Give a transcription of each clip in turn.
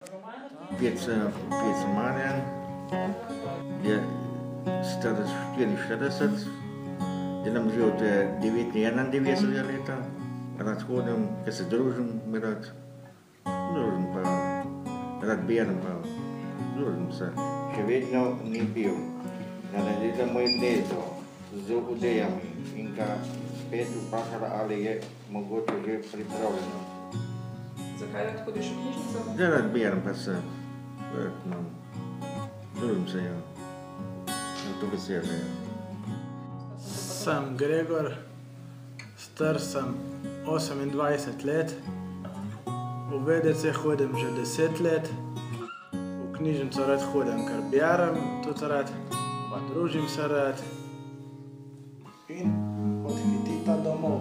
Peter Marjan je star 44, je nam že od 91 leta, rad hodim, ker se družim, rad berem, pa družim se. Še vedno ni bil, da naredila moje gnezdo z udejami in ga spet vprašala, ali je mogoče že pripravljeno. Zakaj rad hodiš v knjižnico? Zdaj rad berem, pa se družim se, ja. To vesele, ja. Sem Gregor, star sem 28 let, v VDC hodim že 10 let, v knjižnico rad hodim, ker berem tudi rad, pa družim se rad in odhitita domov.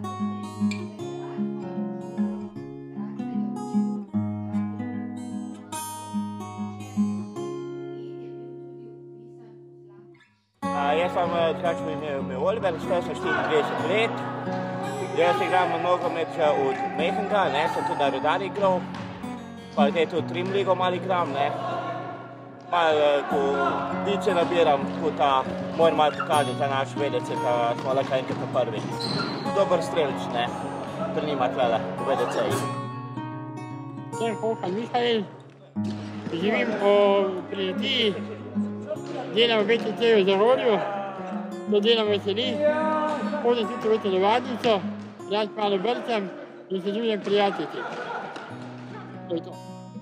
Jaz sem drugače imel Oliver, star sem 34 let. Jaz igram nogomet že od majhnega, sem tudi na Rudarju igral, pa zdaj tudi Trim ligo malo igram. Malo kondicije nabiram, tako da moram malo pokazati za naš VDC, da smo lahko enkrat prvi. Dober strelec, trenima tlele v VDC-ju. Sem Hauke Nienkerk, živim pri Litiji, delam v VDC-ju v Trbovlju, to delam veseli, hodim tudi v telovadnico, rad malo brcam in se družim prijatelji. To je to.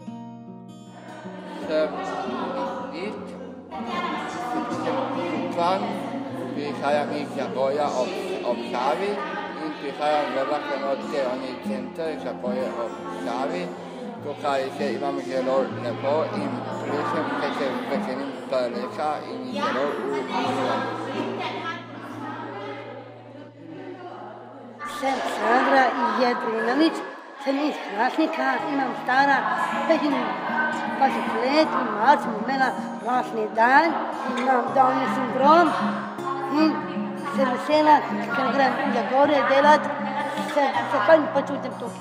Sem Id, župan, prihajam iz Trbovlja ob Savi in prihajam v lahkonočni center, kako je ob Savi. Tukaj se imam zelo lepo in predvsem, ker se veselim preleta in zelo uživam. Sem Sandra Jedrinović, sem iz Hrastnika, imam stara 25 let in malo sem imela rojstni dan, imam Down sindrom in se vesela, ker grem za gore delat, se fajn počutim tukaj.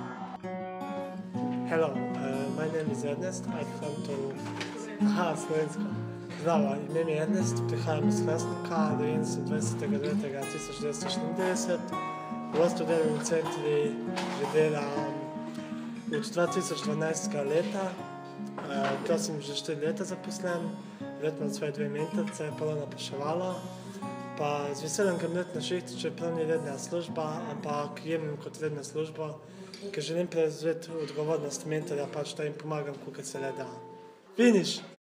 Hello, my name is Ernest. I come to Slovensko. Zdravo, ime mi je Ernest, prihajam iz Hrastnika, rodjen sem 20.9.1994. V vodstvenem centru že delam od 2012 leta. Tu sem že 4 leta zaposlen, letno svoje 2 mentorice, prvo napraševalo. Pa z veseljem grem na šiht, čeprav ni redna služba, ampak jemim kot redna služba, ker želim prevzeti odgovornost mentorja, pač da jim pomagam, kolikor se le da. Finiš!